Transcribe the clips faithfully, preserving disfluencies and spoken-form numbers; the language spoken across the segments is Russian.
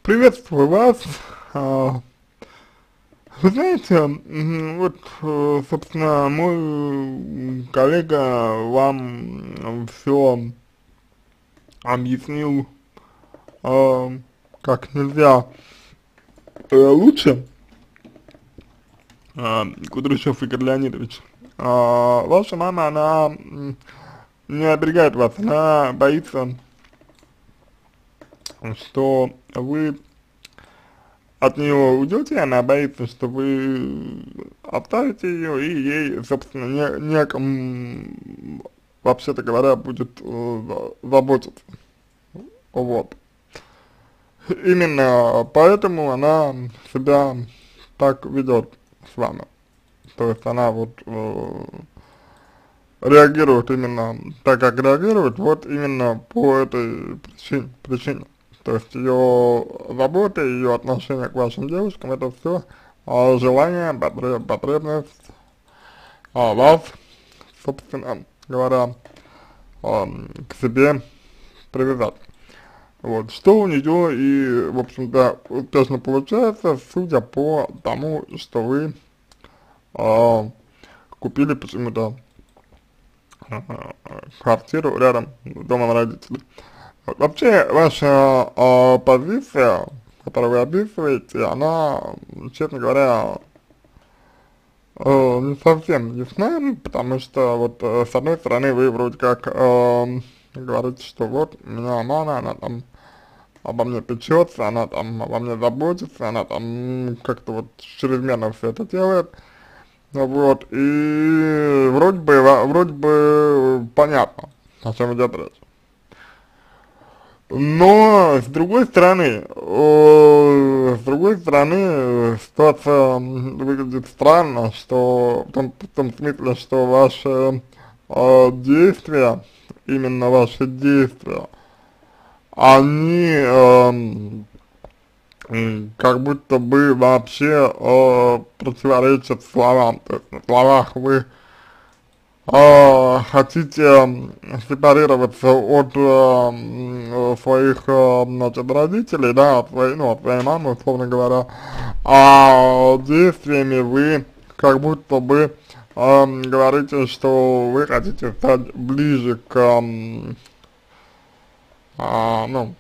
Приветствую вас. А, Вы знаете, м, вот, э, собственно, мой м, коллега вам все объяснил, а, как нельзя э, лучше, а, Кудряшов Игорь Леонидович. А, Ваша мама, она м, не оберегает вас, она боится, что вы от нее уйдете, она боится, что вы оставите ее, и ей, собственно, не, неком, вообще-то говоря, будет э, заботиться. Вот. Именно поэтому она себя так ведет с вами. То есть она вот э, реагирует именно так, как реагирует, вот именно по этой причине. причине. То есть ее забота, ее отношение к вашим девушкам, это все а, желание, потреб, потребность а, вас, собственно говоря, а, к себе привязать. Вот, что у нее и, в общем-то, успешно получается, судя по тому, что вы а, купили почему-то а, квартиру рядом с домом родителей. Вот, вообще, ваша а, позиция, которую вы описываете, она, честно говоря, э, не совсем ясна, потому что вот э, с одной стороны вы вроде как э, говорите, что вот у меня мама, она там обо мне печется, она там обо мне заботится, она там как-то вот чрезмерно все это делает, ну вот, и вроде бы, во- вроде бы понятно, о чем идет речь. Но, с другой стороны, э, с другой стороны, э, ситуация м, выглядит странно, что, в том, в том смысле, что ваши э, действия, именно ваши действия, они эм, м, как будто бы вообще э, противоречат словам. То есть на словах вы а, хотите м, сепарироваться от э, м, э, своих, э, значит, родителей, да, от своей, ну, от своей мамы, условно говоря, а действиями вы как будто бы эм, говорите, что вы хотите стать ближе к, эм, а, ну,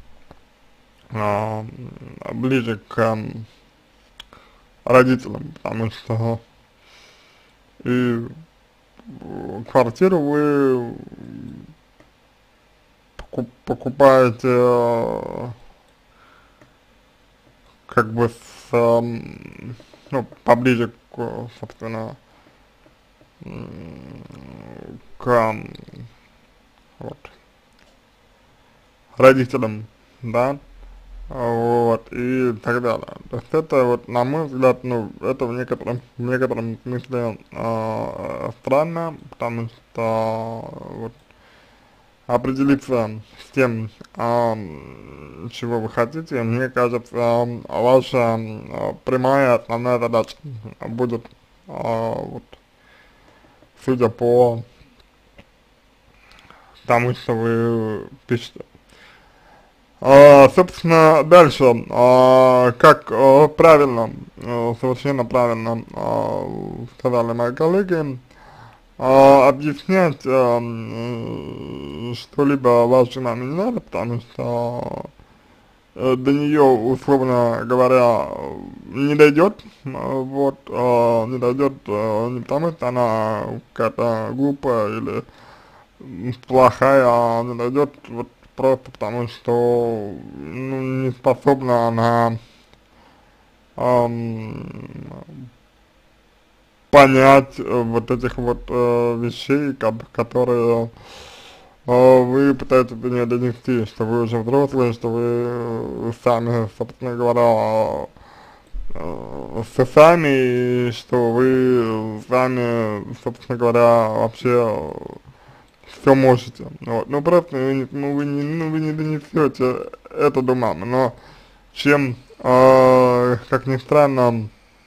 а, ближе к эм, родителям, потому что и э, квартиру вы покуп- покупаете э, как бы с, эм, ну, поближе к, собственно, м, к, эм, вот, родителям, да, вот, и так далее. То есть это вот, на мой взгляд, ну, это в некотором, в некотором смысле э, странно, потому что вот определиться с тем, а, чего вы хотите, мне кажется, ам, ваша ам, прямая основная задача будет, а, вот, судя по тому, что вы пишете. А, собственно, дальше, а, как а, правильно, а, совершенно правильно а, сказали мои коллеги, а, объяснять а, м, что-либо вашей маме не надо, потому что э, до нее, условно говоря, не дойдет, э, вот, э, не дойдет э, не потому, что она какая-то глупая или м, плохая, а не дойдет вот просто потому, что ну, не способна она эм, понять э, вот этих вот э, вещей, ко- которые э, вы пытаетесь до нее донести, что вы уже взрослые, что вы э, сами, собственно говоря, э, с сами, и что вы сами, собственно говоря, вообще все можете. Вот. Ну просто вы не, ну, вы не, ну, вы не донесете это до мамы, но чем, э, как ни странно,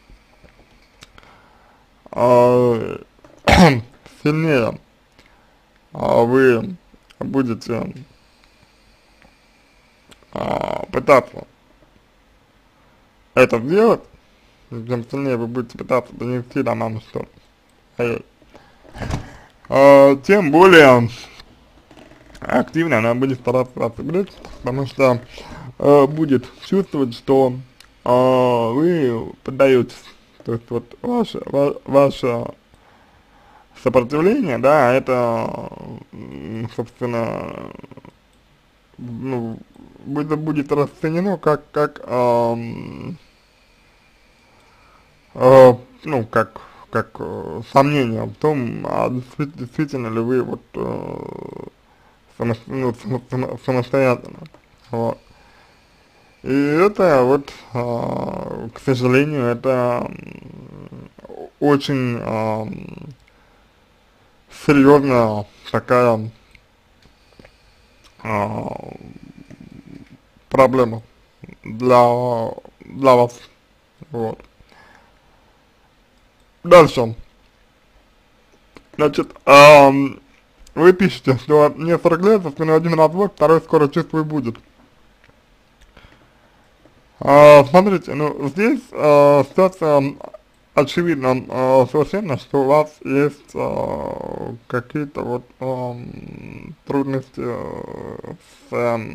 э, сильнее э, вы будете э, пытаться это сделать, тем сильнее вы будете пытаться донести до мамы, что эй, а, тем более активно она будет стараться вас играть, потому что э, будет чувствовать, что э, вы поддаетесь. То есть вот ваше, ва, ваше сопротивление, да, это, м, собственно, ну, будет, будет расценено как, как, эм, э, ну, как, как э, сомнение в том, а действительно, действительно ли вы вот э, само, ну, само, само, самостоятельно. Вот. И это вот, а, к сожалению, это м, очень а, серьезная такая а, проблема для, для вас. Вот. Дальше. Значит, ам, вы пишете, что мне сорок лет, за спиной один развод, второй скоро чувствую будет. А, смотрите, ну здесь а, ситуация очевидно а, совершенно, что у вас есть а, какие-то вот а, трудности а, с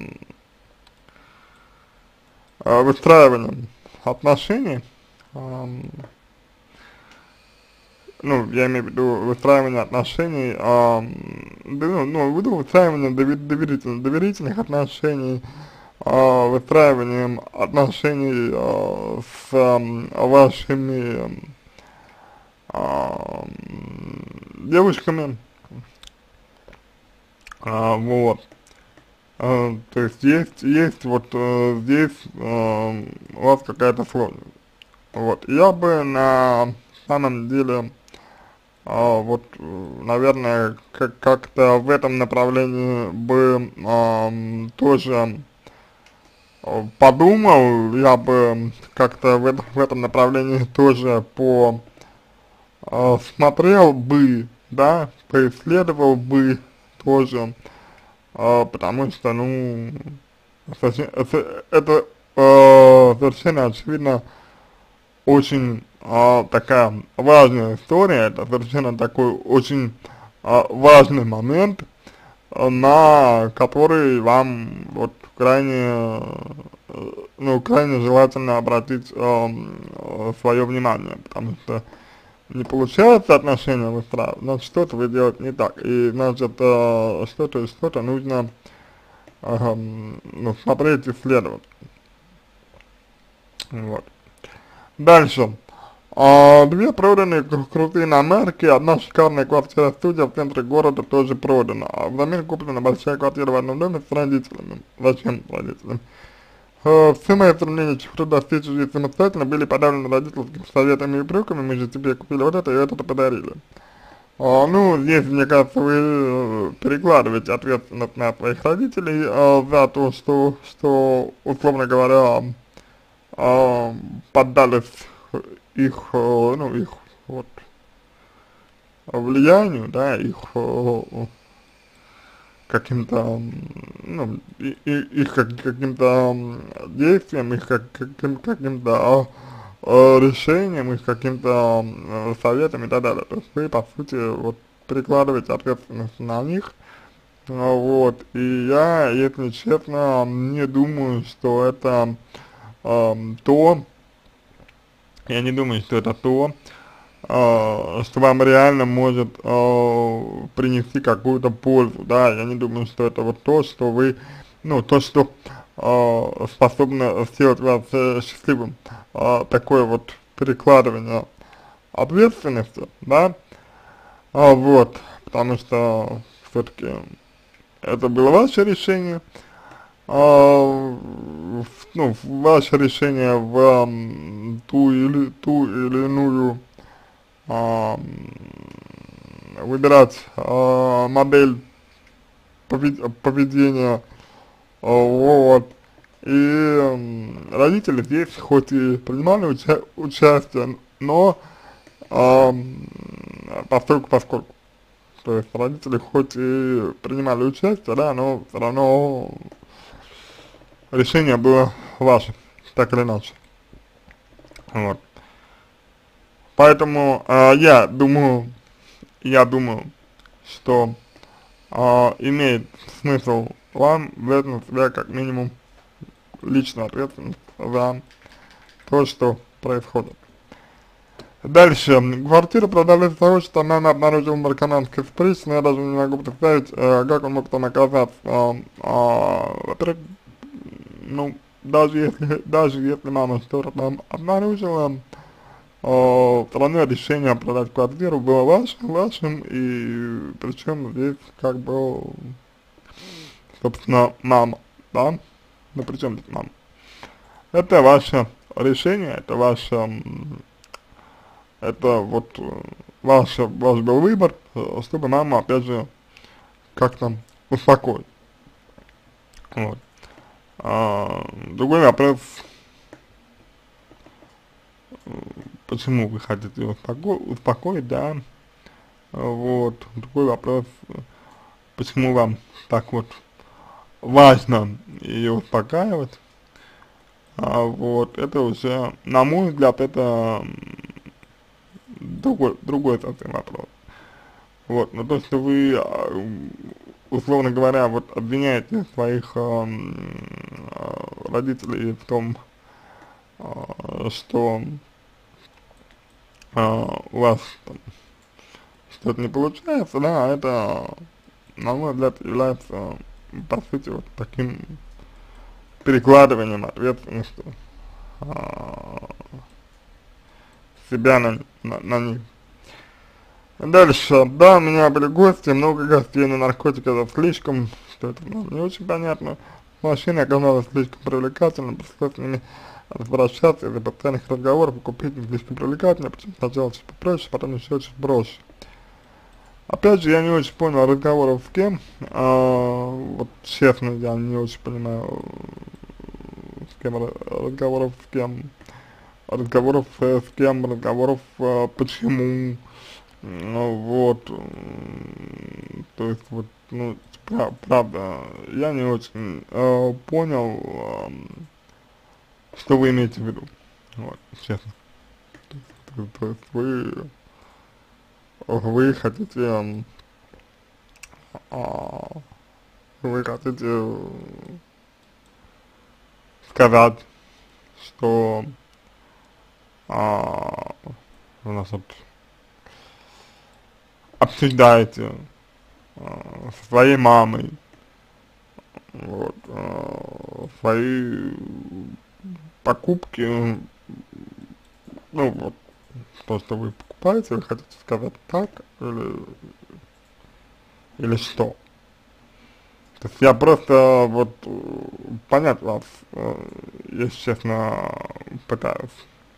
а, выстраиванием отношений, а, ну, я имею в виду выстраивание отношений, а, да, ну, ну, ввиду выстраивания довер доверительных, доверительных отношений, а, выстраиванием отношений а, с а, вашими а, девушками, а, вот, а, то есть есть, есть вот а, здесь а, у вас какая-то сложность, вот, я бы на самом деле, а, вот, наверное, как- как-то в этом направлении бы а, тоже а, подумал, я бы как-то в, это- в этом направлении тоже по а, смотрел бы, да, поисследовал бы тоже, а, потому что, ну, совсем- это, это, а, совершенно очевидно очень а, такая важная история, это совершенно такой очень а, важный момент, а, на который вам вот крайне, э, ну, крайне желательно обратить э, свое внимание, потому что не получается отношения выстраивать, значит что-то вы делаете не так, и значит э, что-то что-то нужно э, ну, смотреть, исследовать, вот. Дальше, а, две проданные кру крутые иномарки, одна шикарная квартира-студия в центре города тоже продана, а взамен куплена большая квартира в одном доме с родителями. Зачем с родителями? Э, все мои стремления чего-то достичь жизни самостоятельно были подавлены родительскими советами и упреками, мы же тебе купили вот это и это подарили. А, ну, здесь, мне кажется, вы э, перекладываете ответственность на своих родителей э, за то, что, что, условно говоря, э, поддались их, э, ну, их вот влиянию, да, их э, каким-то, ну, и, и, их как, каким-то действием, их как, каким, каким-то э, решением, их каким-то э, советом и так далее. То есть вы, по сути, вот перекладываете ответственность на них. А, вот, и я, если честно, не думаю, что это э, то, я не думаю, что это то, э, что вам реально может э, принести какую-то пользу, да, я не думаю, что это вот то, что вы, ну, то, что э, способно сделать вас э, счастливым, э, такое вот перекладывание ответственности, да, а, вот, потому что все-таки это было ваше решение, а, в- ну, ваше решение в м, ту или ту или иную а, выбирать а, модель повед- поведения, а, вот, и м, родители здесь хоть и принимали уча участие, но а, м, постольку поскольку, то есть родители хоть и принимали участие, да, но все равно решение было ваше, так или иначе. Вот. Поэтому э, я думаю, я думаю, что э, имеет смысл вам взять на себя как минимум личную ответственность за то, что происходит. Дальше. Квартиру продали из-за того, что она обнаружила наркоманский впрыск, но я даже не могу представить, э, как он мог там оказаться. Э, э, Во-первых, ну, даже если, даже если мама что-то там обнаружила, э, все равно решение продать квартиру было вашим, вашим, и причем здесь как бы, собственно, мама, да? Ну, при чем здесь мама? Это ваше решение, это ваше, м, это вот э, ваш, ваш был выбор, э, чтобы маму, опять же, как-то успокоить. Вот. А, другой вопрос, почему вы хотите ее успоко успокоить, да, вот, другой вопрос, почему вам так вот важно ее успокаивать, а, вот, это уже, на мой взгляд, это другой, другой совсем вопрос. Вот, но то, что вы, а, условно говоря, вот обвиняете своих а, а, родителей в том, а, что а, у вас там что-то не получается, да, это, на мой взгляд, является, по сути, вот таким перекладыванием ответственности а, себя на, на, на них. Дальше, да, у меня были гости, много гостей, но наркотики это слишком, что это ну, не очень понятно. Машина оказалась слишком привлекательной, пришлось с ними возвращаться из-за постоянных разговоров, и купить не слишком привлекательно, причем сначала чуть попроще, потом еще чуть проще. Опять же, я не очень понял разговоров с кем, а, вот честно, я не очень понимаю, с кем разговоров, с кем, разговоров э, с кем, разговоров э, почему, ну, вот, то есть, вот, ну, прав, правда, я не очень э, понял, э, что вы имеете в виду, вот, честно. То, то есть, вы, вы хотите, э, вы хотите сказать, что а, у нас вот обсуждаете а, со своей мамой, вот, а, свои покупки, ну вот, то, что вы покупаете, вы хотите сказать так, или, или что? То есть я просто вот понять вас, э, если честно, пытаюсь.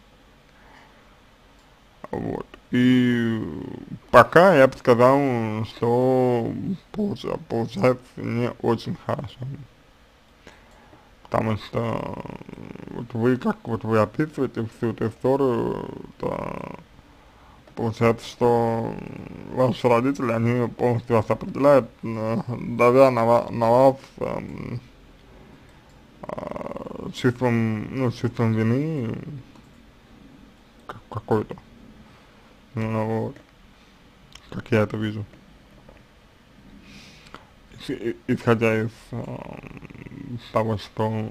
Вот. И пока я бы сказал, что получа, получается не очень хорошо. Потому что вот вы, как вот вы описываете всю эту историю, то получается, что ваши родители, они полностью вас определяют, э, давя на, ва на вас эм, э, чувством, ну, чувством вины какой-то. Ну, вот, как я это вижу. И- исходя из э, того, что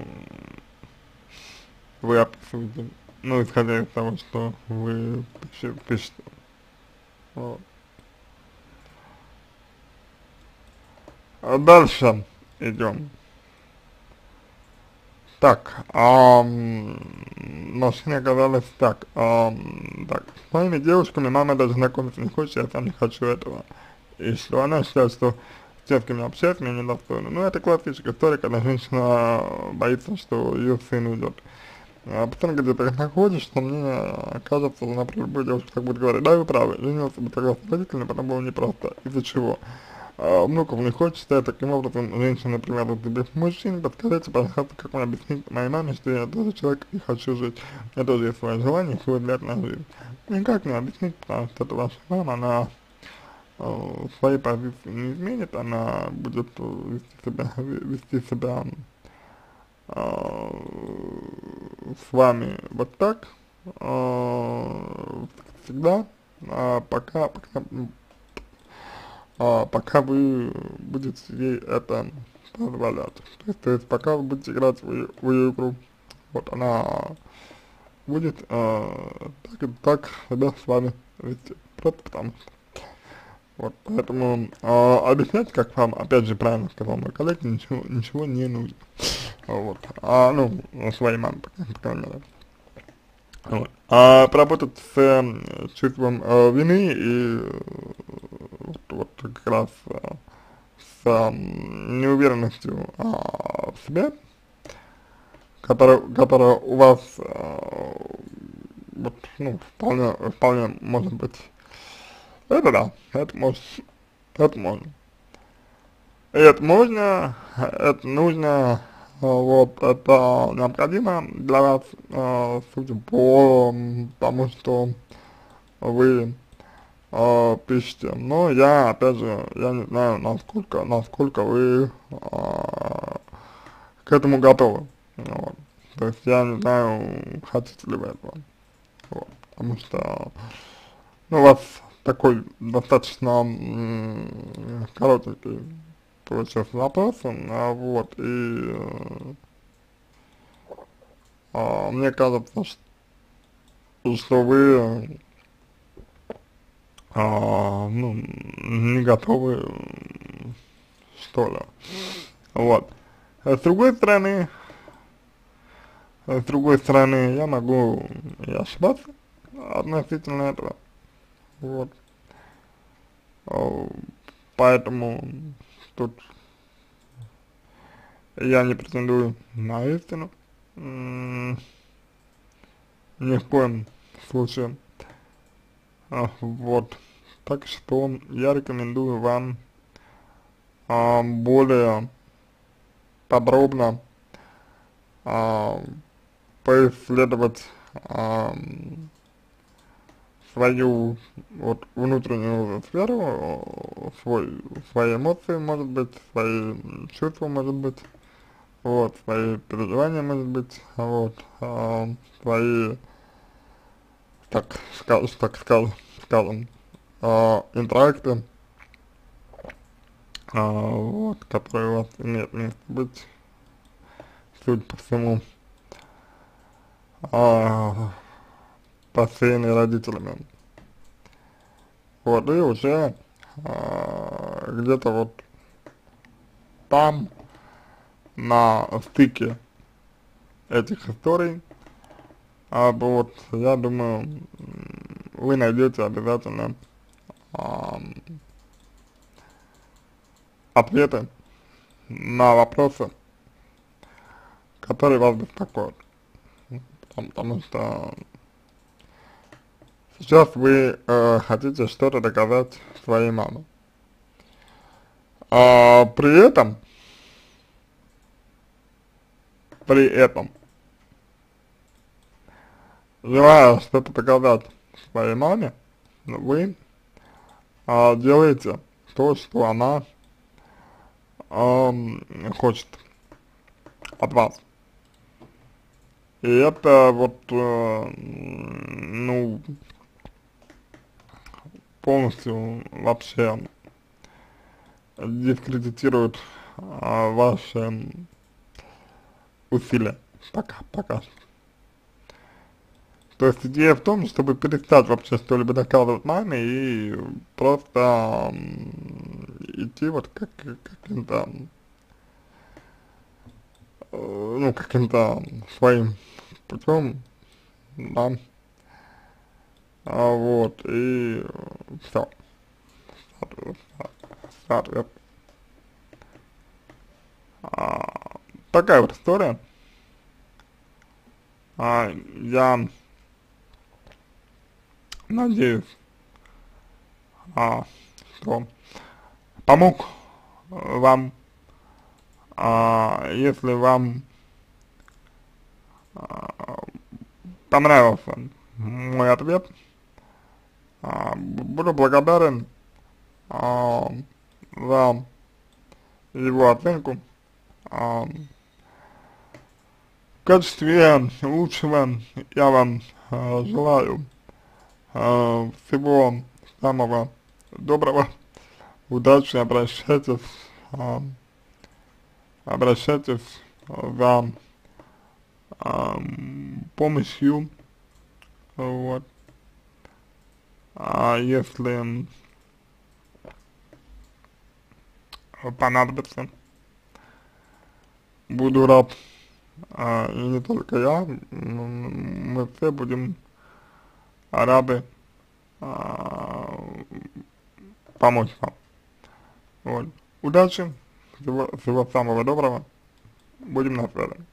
вы описываете, ну, исходя из того, что вы пишете. пишете. Вот. А дальше идем. Так, ам, машины оказалось так, ам, так, с моими девушками мама даже знакомиться не хочет, я сам не хочу этого. И что она считает, что с девками общаться мне недостойно. Ну, это классическая история, когда женщина боится, что ее сын уйдет. А потом где-то их находишь, что мне кажется, например, любая девушка так будет говорить, да, вы правы, женился бы тогда с родителями, потом было непросто. Из-за чего? А, внуков не хочет, считает таким образом, женщина, например, вот любит мужчин, подскажите, пожалуйста, как мне объяснить моей маме, что я тоже человек и хочу жить, я тоже есть свое желание, свой взгляд на жизнь. Никак не объяснить, потому что это ваша мама, она э, своей позиции не изменит, она будет э, вести себя, вести себя э, с вами вот так, э, всегда, а, пока, пока, а, пока вы будете ей это позволять. То есть, то есть пока вы будете играть в ее, в ее игру, вот она будет э, так, и так себя с вами вести. Просто потому что. Вот, поэтому э, объяснять, как вам, опять же, правильно сказал мой коллега, ничего, ничего не нужно. Вот. А, ну, своей маме, по, по крайней мере. Вот. А поработать с э, чувством э, вины и э, вот, вот как раз э, с э, неуверенностью э, в себе, которая, которая у вас э, вот, ну, вполне, вполне может быть. Это да, это может, это можно. И это можно, это нужно, э, вот, это необходимо для вас, э, судя по тому, что вы э, пишете. Но я, опять же, я не знаю, насколько, насколько вы э, к этому готовы. Вот. То есть я не знаю, хотите ли вы этого. Вот. Потому что, ну, у вас такой достаточно м, коротенький получился вопрос, а, вот, и э, а, мне кажется, что, что вы, а, ну, не готовы, м, что ли, вот. А с другой стороны, а с другой стороны, я могу и ошибаться относительно этого, вот, а, поэтому тут я не претендую на истину, м, ни в коем случае. А, вот, так что я рекомендую вам а, более подробно а, поисследовать а, свою вот внутреннюю сферу, свой, свои эмоции, может быть, свои чувства, может быть, вот, свои переживания, может быть, вот, а, свои, так, скажем, так скажем, скажем а, интеракты, а, вот, которые у вас имеют место быть, судя по всему, а, посеянные родителями. Вот, и уже а, где-то вот там, на стыке этих историй, а, вот, я думаю, м, вы найдете обязательно а, ответы на вопросы, которые вас беспокоят. Потому, потому что сейчас вы э, хотите что-то доказать своей маме. А при этом, при этом, желая что-то доказать своей маме, вы а, делаете то, что она а, хочет от вас. И это вот, э, ну, полностью вообще дискредитирует а, ваши усилия, пока, пока что. То есть идея в том, чтобы перестать вообще что-либо доказывать маме и просто м, идти вот как каким-то, э, ну, каким-то своим путем, да, а, вот, и все, соответственно, а, такая вот история. А, я надеюсь, а, что помог вам. А, если вам а, понравился мой ответ, а, буду благодарен а, за его оценку. А, в качестве лучшего я вам э, желаю э, всего самого доброго, удачи, обращайтесь, э, обращайтесь за э, помощью, вот, а если понадобится, буду рад, а, и не только я, м, мы все будем рады а, помочь вам. Вот. Удачи, всего, всего самого доброго, будем на связи.